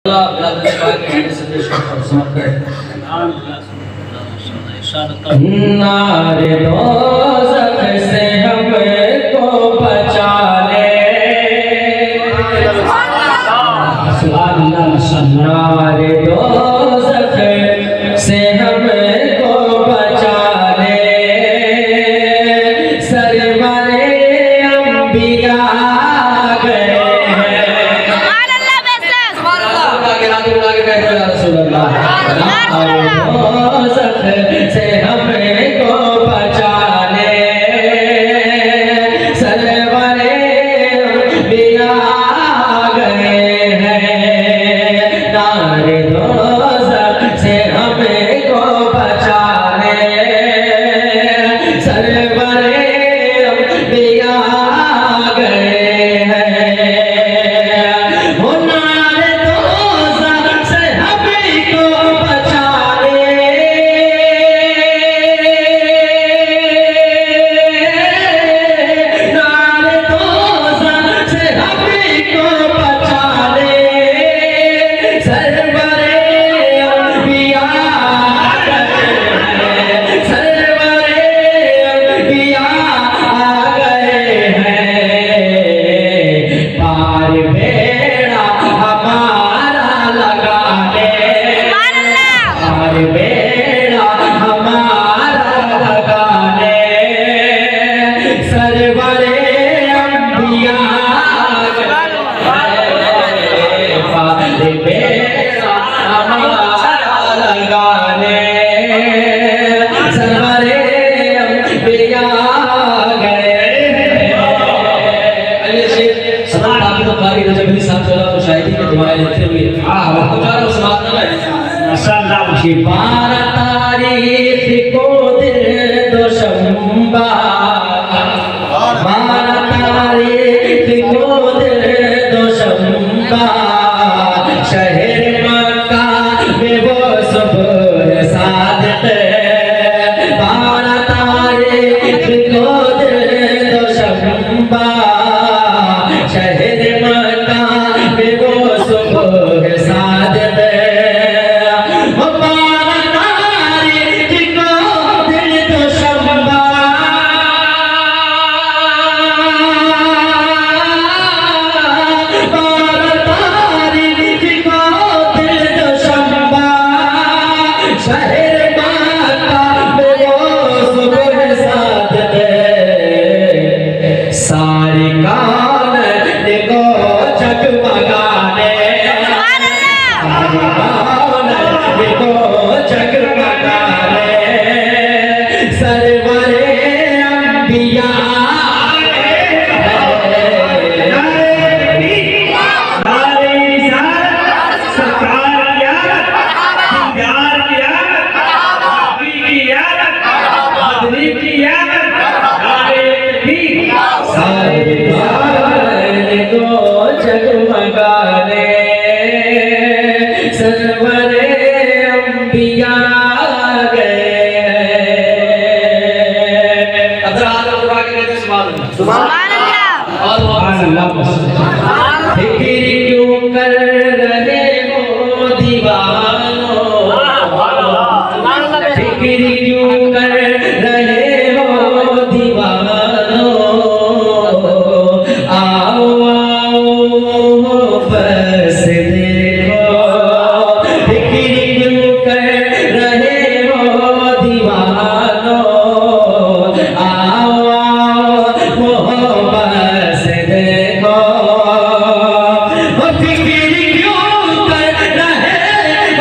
नारे दोज़ख से हमको बचा ले, नारे दोज़ख से हमको बचा ले, सरवरे अंबिया गए से हमको बचा ले, सरवरे अंबिया गए हैं। नारे दोज़ख से हमको बचा ले, सरवरे अंबिया गए हैं। हो नारे दोज़ख से हमको बचा ले, नारे दोज़ख से हमको बचा ले, सरवरे अंबिया गए हैं, सरवरे अंबिया गए हैं। पार बेड़ा हमारा लगा ले, पार बेड़ा हमारा लगा ले, सरवरे अंबिया गए हैं। पार बेड़ा हमारा लगा ले, सरवरे अंबिया गए हैं। बारह तारीख को दिल दोशंबा, 12 तारीख को दिल दोशंबा, शहर मक्का में वो सुबह सादिक, 12 तारीख को दिल दोशंबा, शहर मक्का में वो सुबह सादिक, 12 तारीख को दिल दोशंबा, 12 तारीख को दिल दोशंबा, शहर मक्का में वो सुबह सादिक, सारी कायनात को जगमगाने, सारी कायनात को जगमगाने, सरवरे अंबिया जगमगाने, सरवरे अंबिया गए हैं। अब जरा हाथ उठा के कहते हैं सुभान अल्लाह। फिक्र क्यों कर रहे हो दीवानों, फिक्र क्यों कर रहे हो दीवानों, आओ बस देखो, फिक्र क्यों कर रहे हो दीवानों, आओ बस देखो, फिक्र क्यों कर रहे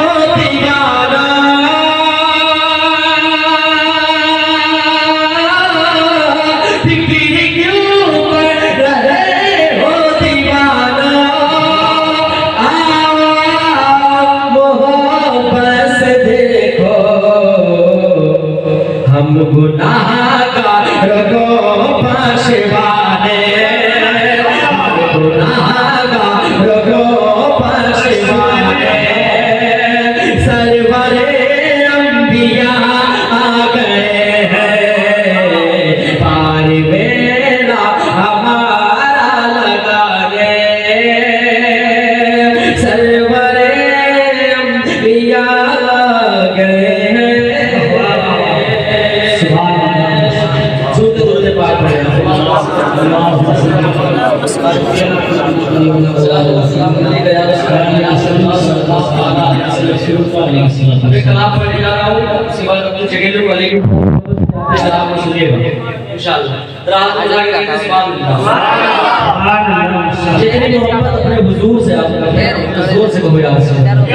कलाम पढ़ने जा रहा हूँ सिवाय अब्दुल जगीर वाले की सलाम सुनिएगा इंशाअल्लाह। रात को जाके कहते सुभान अल्लाह। जितनी मोहब्बत अपने हुजूर से आप हुजूर से कहो यार से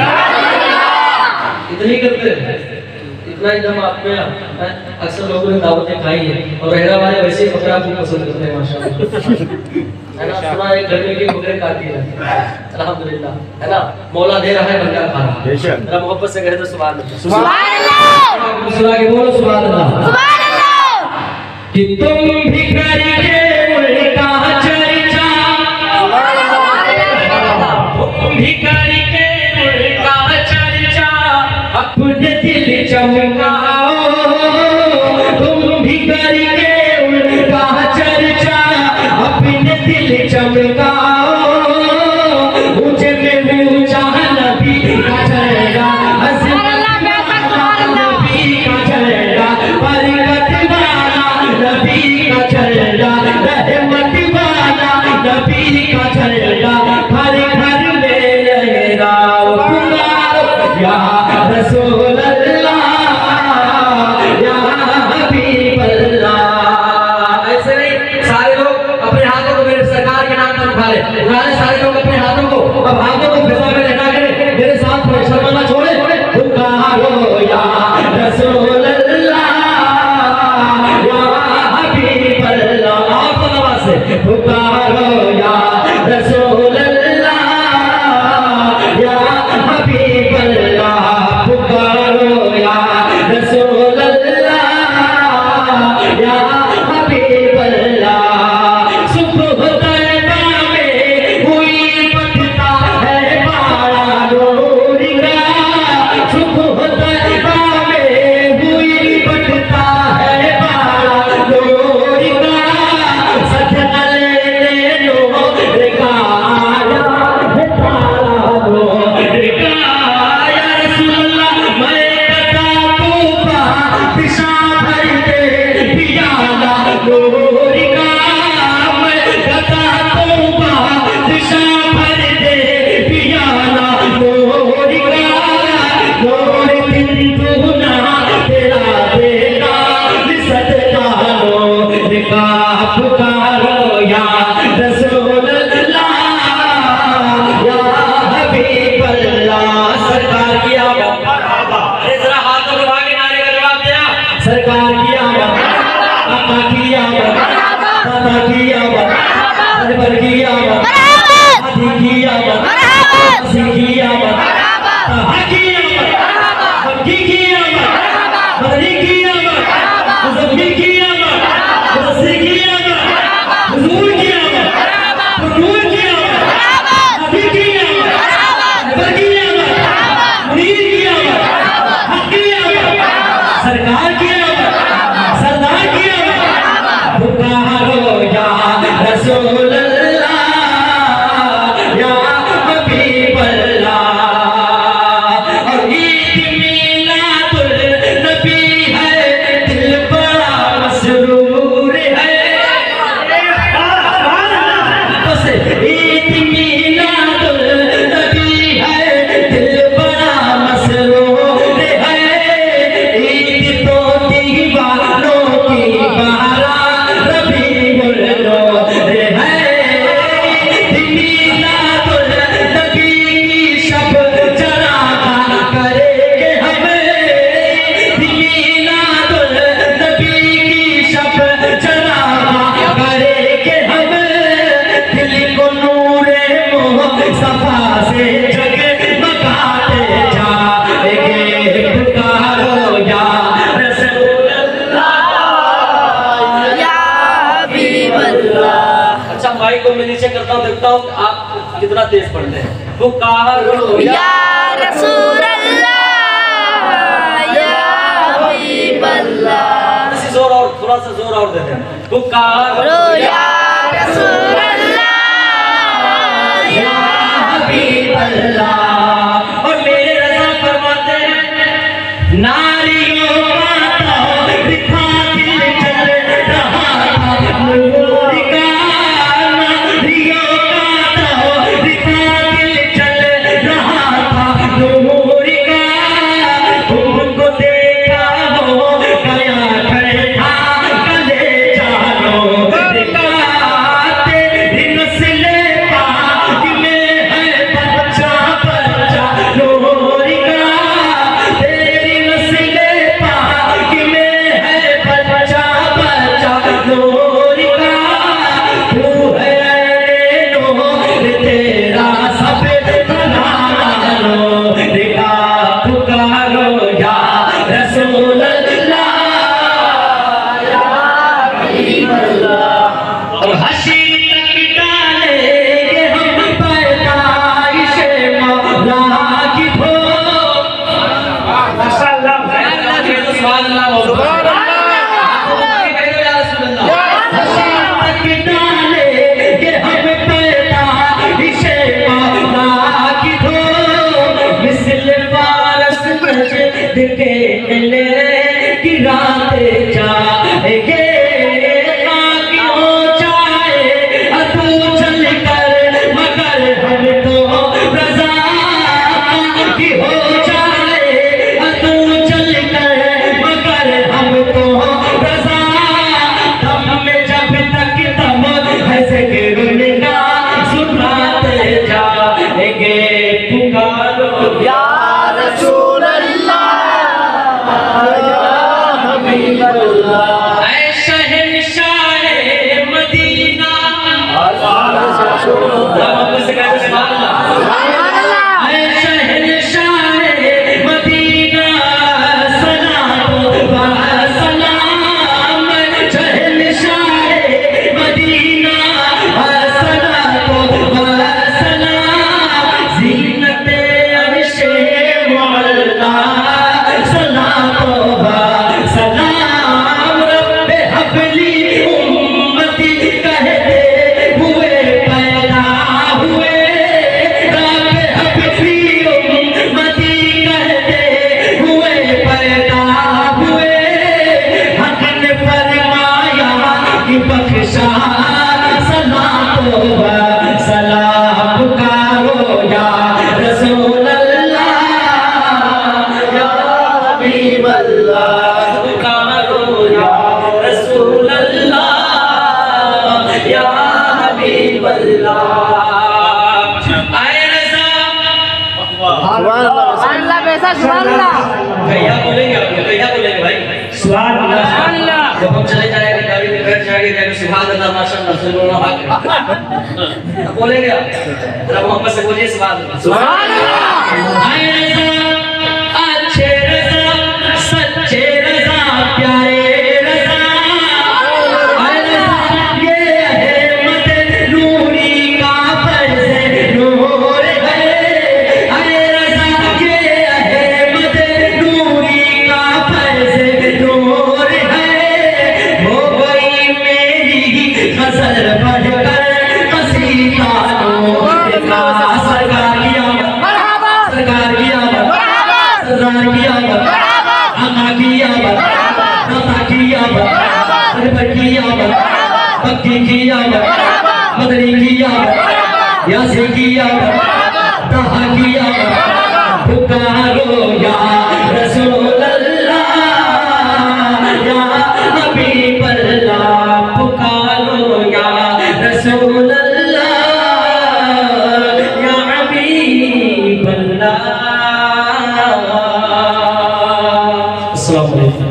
इतनी करते इतना एकदम आप में अक्सर लोगों ने दावतें खाई हैं और रहरा वाले वैसे ही बकरा खूब पसंद करते हैं माशाल्लाह है ना। सुना एक घर में की बकरे काटी है अल्हम्दुलिल्लाह है ना। मौला दे रहा है बंदा खा रहा है। जरा मोहब्बत से कहे तो सुभान अल्लाह सुभान अल्लाह। सुना के बोलो सुभान अल्लाह सुभान अल्लाह। कि तुम भी करके उल्टा चर्चा तुम भी करके उल्टा चर्चा अपने दिल चमकाओ। तुम भी करके उल्टा चर्चा अपने दिल चमकाओ। ऊंचे में ऊंचा नबी का चेहरा नबी का चेहरा बरकत वाला नबी का चेहरा रहमत वाला नबी का चेहरा हर घर में लहराओ पुकारो या रसूल अल्लाह या हबीब अल्लाह। ऐसे नहीं सारे लोग अपने हाथों को मेरे सरकार के नाम पर उठा ले सारे लोग अपने हाथों को अब हाथों को फिजा में लहरा के मेरे साथ शर्मा ना छोड़े पुकारो या रसूल अल्लाह या हबीब अल्लाह। आप नवाज से पुकारो या रसूल अल्लाह या हबीब अल्लाह पुकारो या रसूल अल्लाह या हबीब अल्लाह। सुबह तैबा में हुई पटता है बाड़ा नूर का। सुबह तैबा में हुई पटता है बाड़ा नूर का। सजना ले लो रिकाया है तारा नूर का। या रसूल अल्लाह मैं कता तूफा दिशा भर दे पियाला नूर का। मैं कता तूफा दिशा भर दे पियाला नूर का। नूर दिन दुना तेरा बेटा सदका नूर का पुकारो या रसूल अल्लाह या हबीब अल्लाह। सरकार की आमद जरा हाथों को आगे नारे का जवाब देना। सरकार की आमद आका की आमद दादा की आमद अनवर की आमद आदि की आमद असी की आमद ताहा की आमद मक्की की आमद मदनी की आमद मुज़म्मिल की आमद मुदस्सिर की आमद हुजूर की आमद नूर की आमद नबी की आमद अनवर की आमद मुनीर की आमद हक की आमद सरकार की आमद सरदार की आमद पुकारो या रसूल अल्लाह या हबीब अल्लाह। और ईद मिलादुल नबी है दिल बड़ा मसरूर है। बस ईद मिलादुल नबी है दिल बड़ा मसरूर है। ईद तो दीवानों की बारात रबीउल नूर है। मिलादुल नबी की शब चरागा करेंगे हमें। मिलादुल नबी की शब चरागा करेंगे हमें। दिल को नूरे मुस्तफा से जगमगाते जाएंगे पुकारो या रसूल अल्लाह या हबीब अल्लाह। अच्छा माइक को मैं नीचे करता हूँ देखता हूँ आप कितना तेज पढ़ते हैं। पुकारो या रसूल अल्लाह या हबीब अल्लाह। इसी जोर और थोड़ा सा जोर और देते हैं। पुकारो या रसूल अल्लाह या हबीब अल्लाह। और मेरे रज़ा फरमाते हैं नारियों का तो दिखा दिल चल रहा था नूर का। नारियों की हो माशाअल्लाह सुभान अल्लाह सुभान अल्लाह गिराते जाएंगे ताकि हो जाए तू चल कर मगर हम तो रज़ा की हो जाए तू चल कर मगर हम तो रज़ा दम में जब तक दम है ज़िक्र सुनाते जाएंगे पुकारो या रसूल अल्लाह ऐ शहंशाह मदीना ऐ शहंशाह मदीना सलाम व सलाम शहंशाह मदीना सलाम व सलाम ज़ीनत अर्शे मौला सलाम व सलाम रब्बे हबली उम्मती कहते हुए पैदा हुए रब्बे हबली उम्मती कहते हुए पैदा हुए हक ने फरमाया कि बख्शा सलाम व सलाम पुकारो या रसूल अल्लाह या हबीब अल्लाह पुकारो या रसूल अल्लाह या हबीब अल्लाह आए रज़ा सुभान अल्लाह बेसा सुभान अल्लाह भैया बोलेंगे आपको भैया बोलेंगे भाई सुभान अल्लाह जब हम चले जाएंगे गाड़ी में बैठ जाएंगे जाएंगे सुभान अल्लाह माशाअल्लाह सल्लल्लाहु अलैहि वसल्लम बोलेंगे आप जरा मोहम्मद से बोलिए सुभान अल्लाह सुभान अल्लाह आए रज़ा अच्छे रज़ा सच्चे रज़ा प्यारे रज़ा आए रज़ा ये अहमद नूरी का फर्ज़ नूर है आए रज़ा ये अहमद नूरी का फर्ज़ नूर है हो गई मेरी गज़ल पढ़कर कसीदा सरकार किया सरकार किया सरदार किया आका किया दाता किया सरवर किया बक्की किया मदनी किया यासी किया तहा किया पुकारो या रसूल अल्लाह या हबीब अल्लाह पुकारो या रसूल अल्लाह या हबीब अल्लाह। अस्सलाम वालेकुम।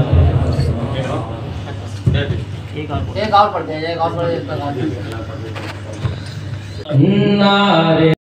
एक और पढ़ते हैं एक और पढ़ते हैं नारे